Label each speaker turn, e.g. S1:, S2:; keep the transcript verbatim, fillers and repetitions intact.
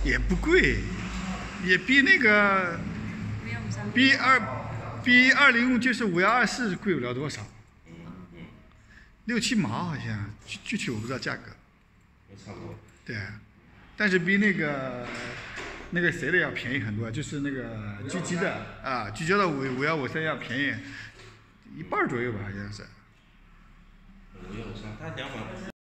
S1: 也不贵，也比那个比二比二零就是五幺二四贵不了多少，六七毛好像，具具体我不知道价格。
S2: 差不多。
S1: 对，但是比那个那个谁的要便宜很多，就是那个聚集的啊，聚焦的五五幺五三要便宜一半左右吧，好像是。
S2: 五幺五三，它两百。